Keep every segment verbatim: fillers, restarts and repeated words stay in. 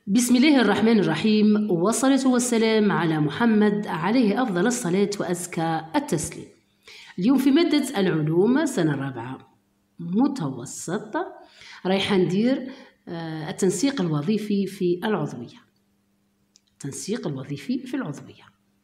بسم الله الرحمن الرحيم، والصلاة والسلام على محمد عليه أفضل الصلاة وأزكى التسليم. اليوم في مادة العلوم سنة الرابعة متوسط رايح ندير التنسيق الوظيفي في العضوية. التنسيق الوظيفي في العضوية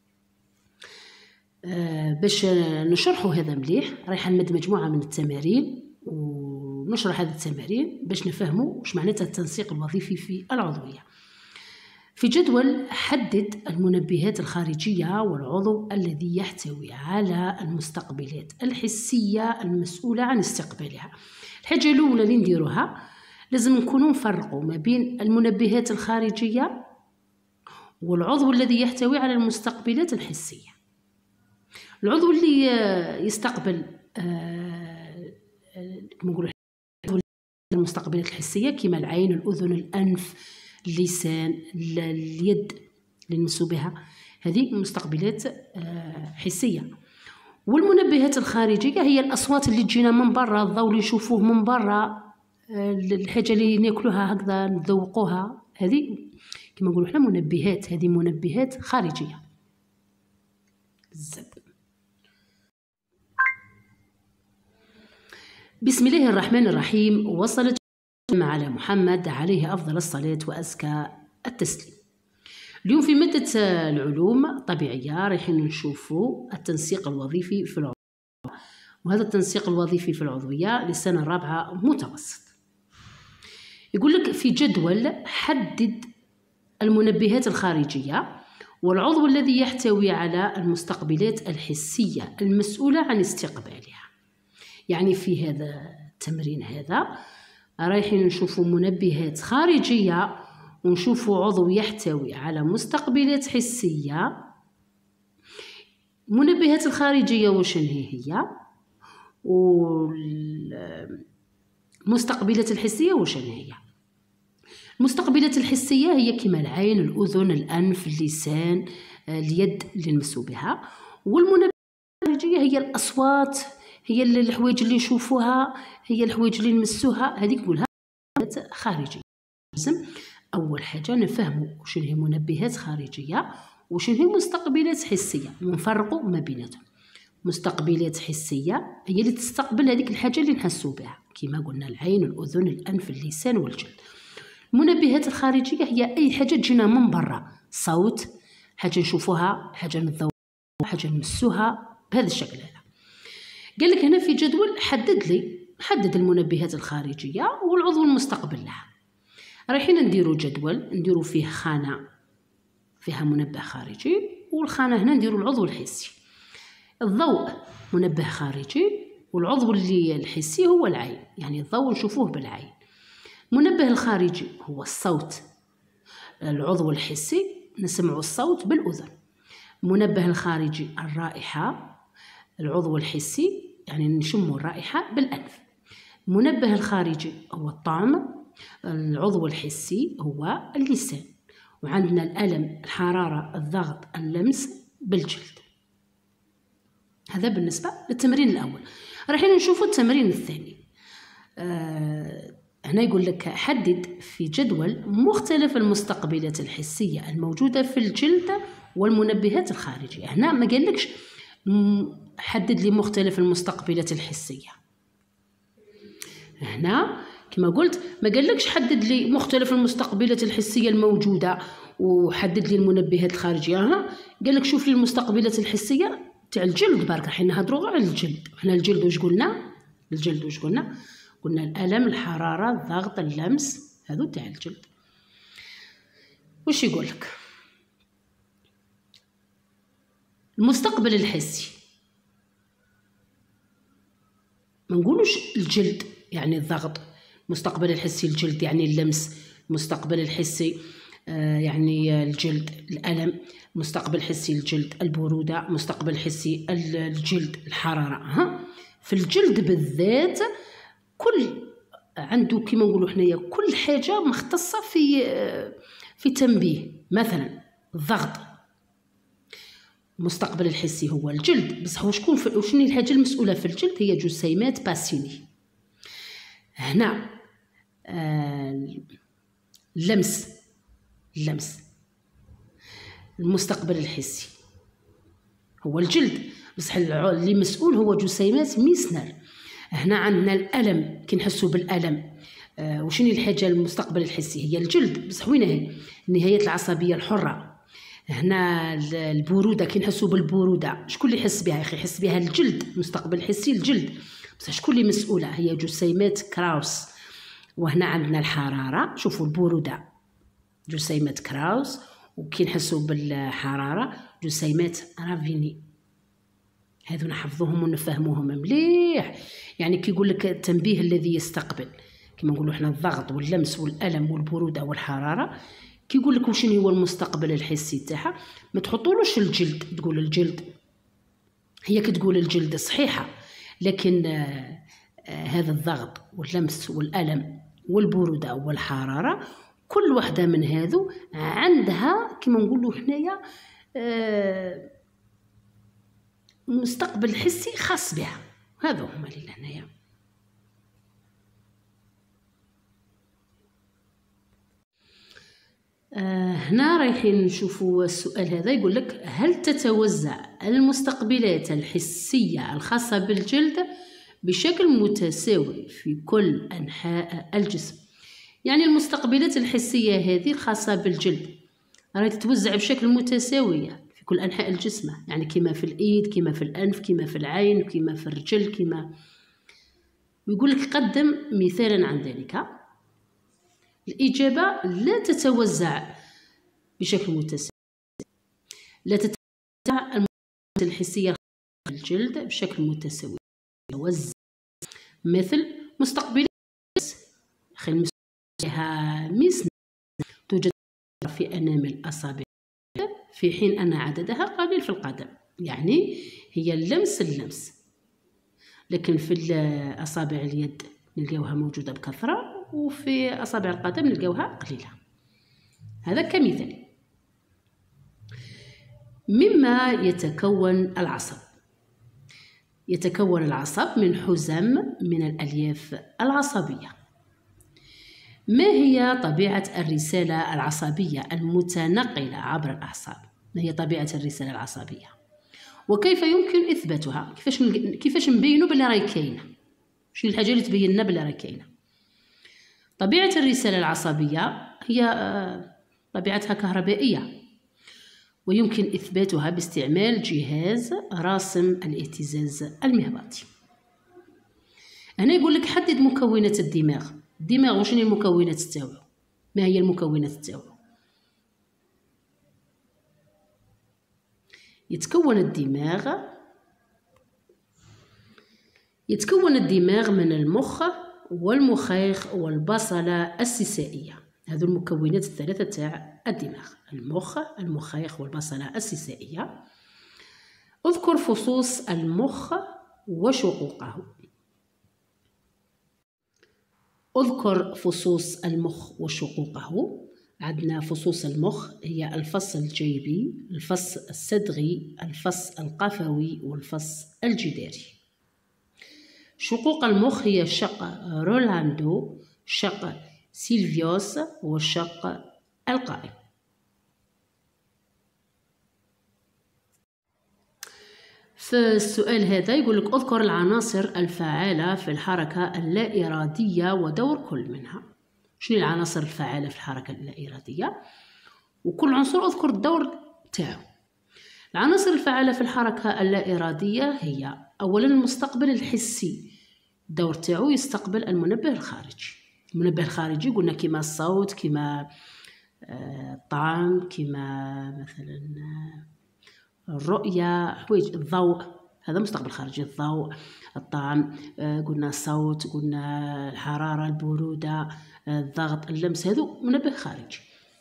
باش نشرحوا هذا مليح رايح نمد مجموعة من التمارين ونشرح هذه التمارين باش نفهموا واش معناتها التنسيق الوظيفي في العضوية. في جدول حدد المنبهات الخارجية والعضو الذي يحتوي على المستقبلات الحسية المسؤولة عن استقبالها. الحاجة الأولى اللي نديروها لازم نكونوا نفرقوا ما بين المنبهات الخارجية والعضو الذي يحتوي على المستقبلات الحسية. العضو اللي يستقبل آه كما نقولوا المستقبلات الحسية كما العين، الأذن، الأنف، اللسان، اليد اللي نمسو بها، هذه مستقبلات حسية. والمنبهات الخارجية هي الأصوات اللي تجينا من برا، الضوء اللي نشوفوه من برا، الحاجة اللي ناكلوها هكذا نذوقوها، هذه كما نقولوا احنا منبهات، هذه منبهات خارجية. الزب. بسم الله الرحمن الرحيم، وصلت على محمد عليه أفضل الصلاة وأزكى التسليم. اليوم في مادة العلوم الطبيعية رايحين نشوفوا التنسيق الوظيفي في العضوية، وهذا التنسيق الوظيفي في العضوية للسنة الرابعة متوسط. يقول لك في جدول حدد المنبهات الخارجية والعضو الذي يحتوي على المستقبلات الحسية المسؤولة عن استقبالها. يعني في هذا التمرين هذا رايحين نشوفوا منبهات خارجية ونشوفوا عضو يحتوي على مستقبلات حسية. المنبهات الخارجية وشن هي والمستقبلات الحسية وشن هي. المستقبلات الحسية هي كما العين، الأذن، الأنف، اللسان، اليد اللي نمسو بها. والمنبهات الخارجية هي الأصوات، هي الحوايج اللي نشوفوها، هي الحوايج اللي نمسوها، هذيك نقولها منبهات خارجية. لازم أول حاجة نفهموا شنو هي منبهات خارجية وشنو هي مستقبلات حسية ونفرقوا ما بيناتهم. مستقبلات حسية هي اللي تستقبل هذيك الحاجة اللي نحسو بها كما قلنا العين، الأذن، الأنف، اللسان والجلد. المنبهات الخارجية هي أي حاجة تجينا من برا، صوت، حاجة نشوفوها، حاجة نذوقوها، حاجة نمسوها، بهذا الشكل هذا. قال لك هنا في جدول حدد لي حدد المنبهات الخارجية والعضو المستقبل لها. رايحين نديروا جدول نديروا فيه خانة فيها منبه خارجي، والخانة هنا نديروا العضو الحسي. الضوء منبه خارجي والعضو اللي الحسي هو العين، يعني الضوء نشوفوه بالعين. المنبه الخارجي هو الصوت، العضو الحسي نسمع الصوت بالأذن. المنبه الخارجي الرائحة، العضو الحسي يعني نشم الرائحة بالأنف. المنبه الخارجي هو الطعم، العضو الحسي هو اللسان. وعندنا الألم، الحرارة، الضغط، اللمس بالجلد. هذا بالنسبة للتمرين الأول. رايحين نشوفوا التمرين الثاني. آه هنا يقول لك حدد في جدول مختلف المستقبلات الحسية الموجودة في الجلد والمنبهات الخارجية. هنا ما قالكش حدد لي مختلف المستقبلات الحسية، هنا كما قلت ما قالكش حدد لي مختلف المستقبلات الحسية الموجودة وحدد لي المنبهات الخارجية. ها قالك شوف لي المستقبلات الحسية تاع الجلد برك. راح نهضروا على الجلد. احنا الجلد واش قلنا؟ الجلد واش قلنا؟ قلنا الألم، الحرارة، الضغط، اللمس، هذو تاع الجلد. واش يقول لك؟ المستقبل الحسي ما نقولوش الجلد يعني الضغط، المستقبل الحسي الجلد يعني اللمس، المستقبل الحسي آه يعني الجلد، الألم، مستقبل حسي الجلد، البرودة، مستقبل حسي الجلد، الحرارة. ها في الجلد بالذات كل عنده كما نقولوا حنايا كل حاجة مختصة في آه في تنبيه. مثلا الضغط المستقبل الحسي هو الجلد، بصح وشكون وشنو الحاجة المسؤولة في الجلد؟ هي جسيمات باسيني. هنا آه اللمس اللمس. المستقبل الحسي هو الجلد، بصح اللي مسؤول هو جسيمات ميسنر. هنا عندنا الألم، كي نحسوا بالألم آه وشنو الحاجة المستقبل الحسي؟ هي الجلد، بصح وين هي؟ النهايات العصبية الحرة. هنا البرودة، كي نحسوا بالبرودة شكون اللي يحس بها يا أخي؟ يحس بها الجلد، المستقبل الحسي الجلد، بصح شكون اللي مسؤولة؟ هي جسيمات كراوس. وهنا عندنا الحرارة، شوفوا البرودة جسيمات كراوس، وكي نحسوا بالحرارة جسيمات رافيني. هذو نحفظوهم ونفهموهم مليح. يعني كي يقول لك التنبيه الذي يستقبل، كما نقولوا احنا الضغط واللمس والألم والبرودة والحرارة، كي يقول لك وشنو هو المستقبل الحسي تاعها، ما تحطولوش الجلد، تقول الجلد. هي كتقول الجلد صحيحة، لكن آه آه هذا الضغط واللمس والألم والبرودة والحرارة كل واحدة من هذو عندها كما نقولوا حنايا آه مستقبل حسي خاص بها. هذا هما اللي هنايا. آه هنا رايحين نشوفوا السؤال هذا، يقول لك هل تتوزع المستقبلات الحسية الخاصة بالجلد بشكل متساوي في كل أنحاء الجسم؟ يعني المستقبلات الحسية هذه الخاصة بالجلد راهي تتوزع بشكل متساوي في كل أنحاء الجسم، يعني كما في الإيد، كما في الأنف، كما في العين، كما في الرجل، كما. ويقول لك قدم مثالا عن ذلك. الإجابة لا تتوزع بشكل متساوي. لا تتوزع المستقبلات الحسية الجلد بشكل متساوي، توزع مثل مستقبلات أخي المسؤولية ميسن توجد في أنامل الأصابع، في حين أن عددها قليل في القدم. يعني هي اللمس اللمس، لكن في أصابع اليد نلقاوها موجودة بكثرة، وفي أصابع القدم نلقاوها قليلة. هذا كمثال. مما يتكون العصب. يتكون العصب من حزم من الألياف العصبية. ما هي طبيعة الرسالة العصبية المتنقلة عبر الأعصاب؟ ما هي طبيعة الرسالة العصبية؟ وكيف يمكن إثباتها؟ كيفاش كيفاش نبينوا بلي راهي كاينة؟ شنو الحاجة اللي تبين لنا بلي راهي كاينة؟ طبيعة الرسالة العصبية هي طبيعتها كهربائية، ويمكن إثباتها باستعمال جهاز راسم الاهتزاز المهبطي. هنا يقول لك حدد مكونات الدماغ. الدماغ وشنو المكونات تاعو؟ ما هي المكونات تاعو؟ يتكون الدماغ يتكون الدماغ من المخ والمخيخ والبصلة السيسائية. هذو المكونات الثلاثة تاع الدماغ: المخ، المخيخ، والبصلة السيسائية. اذكر فصوص المخ وشقوقه. اذكر فصوص المخ وشقوقه. عندنا فصوص المخ هي الفص الجيبي، الفص الصدغي، الفص القفوي، والفص الجداري. شقوق المخ هي شق رولاندو، شق سيلفيوس، والشق القائم. في السؤال هذا يقول لك اذكر العناصر الفعالة في الحركة اللا إرادية ودور كل منها. شنو العناصر الفعالة في الحركة اللا إرادية؟ وكل عنصر اذكر الدور تاعو. العناصر الفعالة في الحركة اللا إرادية هي أولا المستقبل الحسي، الدور تاعو يستقبل المنبه الخارجي. المنبه الخارجي قلنا كما الصوت، كما الطعم، كما مثلا الرؤية، حوايج، الضوء، هذا مستقبل خارجي. الضوء، الطعم، قلنا الصوت، قلنا الحرارة، البرودة، الضغط، اللمس، هذو منبه خارجي.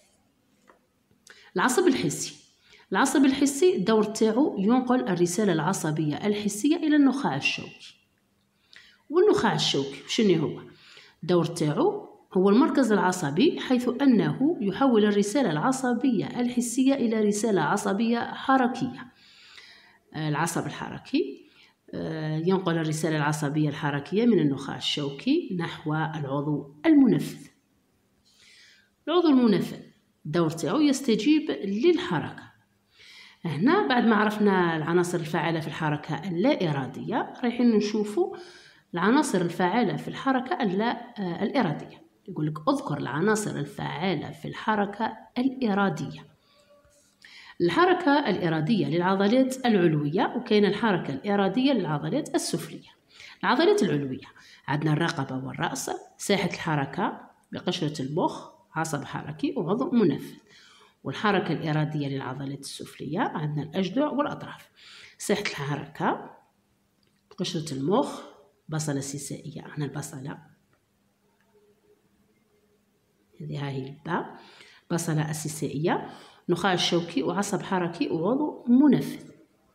العصب الحسي. العصب الحسي الدور تاعو ينقل الرسالة العصبية الحسية إلى النخاع الشوكي. والنخاع الشوكي شنو هو؟ الدور تاعو هو المركز العصبي، حيث أنه يحول الرسالة العصبية الحسية إلى رسالة عصبية حركية. العصب الحركي ينقل الرسالة العصبية الحركية من النخاع الشوكي نحو العضو المنفذ. العضو المنفذ الدور تاعو يستجيب للحركة. هنا بعد ما عرفنا العناصر الفاعلة في الحركة اللا إرادية، رايحين نشوفوا العناصر الفاعلة في الحركة اللا الإرادية. يقول لك اذكر العناصر الفاعلة في الحركة الإرادية. الحركة الإرادية للعضلات العلوية، وكاين الحركة الإرادية للعضلات السفلية. العضلات العلوية عندنا الرقبة والرأس، ساحة الحركة بقشرة المخ، عصب حركي وعضو منفذ. والحركة الإرادية للعضلات السفلية عندنا الأجدع والأطراف. ساحة الحركة بقشرة المخ، بصلة سيسائية، هنا البصلة، هذه هي الباء، بصلة السيسائية، نخاع الشوكي وعصب حركي وعضو منفذ.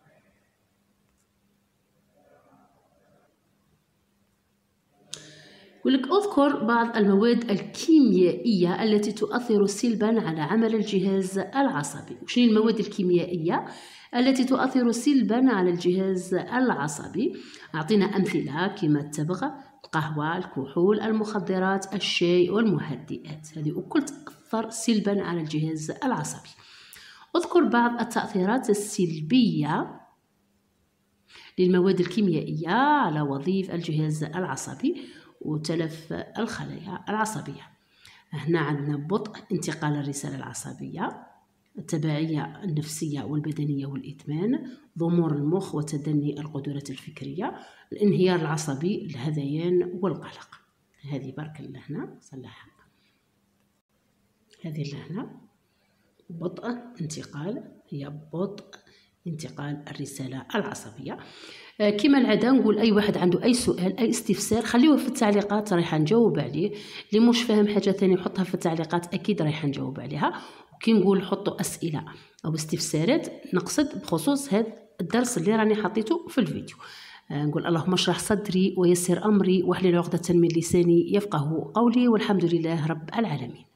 يقولك اذكر بعض المواد الكيميائية التي تؤثر سلبا على عمل الجهاز العصبي. وش هي المواد الكيميائية التي تؤثر سلبا على الجهاز العصبي؟ أعطينا أمثلة كما التبغ، القهوة، الكحول، المخدرات، الشاي والمهدئات، هذه كل تأثر سلبا على الجهاز العصبي. اذكر بعض التأثيرات السلبية للمواد الكيميائية على وظيفة الجهاز العصبي وتلف الخلايا العصبية. هنا عندنا بطء انتقال الرسالة العصبية، التبعية النفسية والبدنية والإدمان، ضمور المخ وتدني القدرات الفكرية، الانهيار العصبي، الهذيان والقلق. هذه برك اللهنا صلحها، هذه اللهنا بطء انتقال، هي بطء انتقال الرسالة العصبية. آه كما العادة نقول أي واحد عنده أي سؤال أي استفسار خليه في التعليقات، رايح نجاوب عليه. اللي مش فاهم حاجة ثانية يحطها في التعليقات، أكيد رايح نجاوب عليها. وكي نقول حطوا أسئلة أو استفسارات نقصد بخصوص هذا الدرس اللي راني حطيته في الفيديو. آه نقول اللهم اشرح صدري ويسر أمري واحلل عقدة من لساني يفقه قولي، والحمد لله رب العالمين.